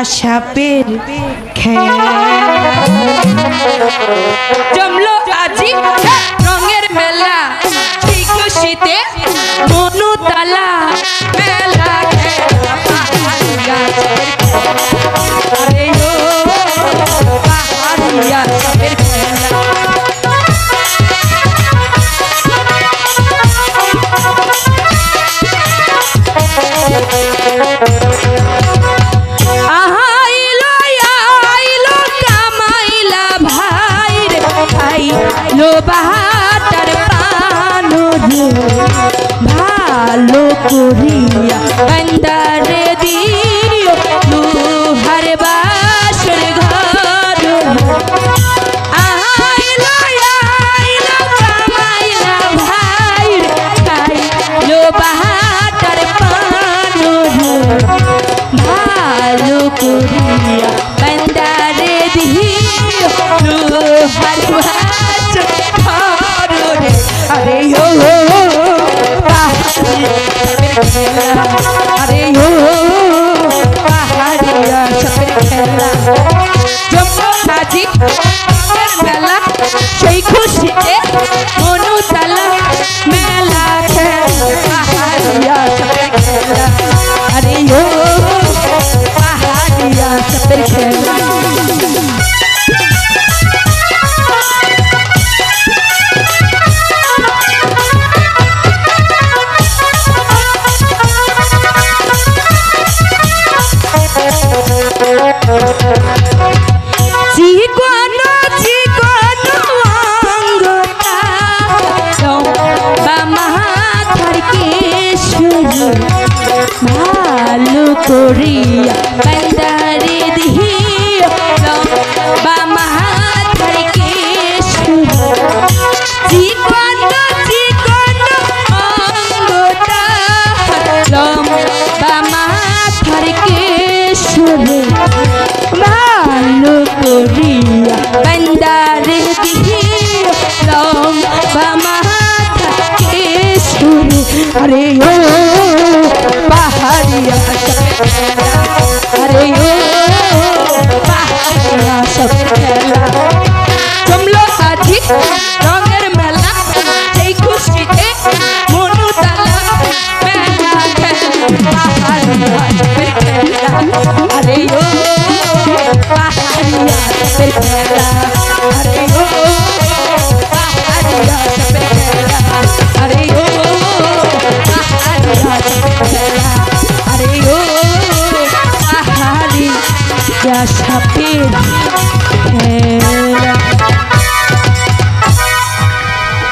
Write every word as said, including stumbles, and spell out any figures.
সাপের খেলা জমলো আজি রঙের মেলা সেই খুশিতে মনু তালা মেলা খেলা পাহাড়িয়া আরে ও পাহাড়িয়া সাপের খেলা লো বাহাটার পানো ভালো করিয়া বন্দারে দিও লোহার বাসর ঘর আইলো আইলো কামাইলা ভাই খাই লো বাহাটার পানো ভালো করিয়া বন্দারে দিও লোহার বাসর अरे यो अरे यो पहाड़िया सफेद खेला जम्मू साजी मेला সেই খুশিতে মনু তালা মেলা খেলা पहाड़िया सफेद खेला अरे यो पहाड़िया सफेद खेला চিকনো চিকনো অঙ্গটা লম্বা মাথার কেশরি ভালো করিয়া বন্দারে দিও লম্বা মাথার কেশরি চিকনো চিকনো অঙ্গটা লম্বা মাথার কেশরি ভালো করিয়া বন্দারে দিও লম্বা মাথা কেশরি আরে ও পাহাড়িয়া আরে ও পাহাড়িয়া সব খেলা জমলো আজি রঙের মেলা সেই খুশিতে মনু তালা মেলা খেলা পাহাড়িয়া খেলা আরে ও पहाड़िया सफेद खेला अरे ओ पहाड़िया सफेद खेला अरे ओ पहाड़िया सफेद खेला अरे ओ पहाड़िया सफेद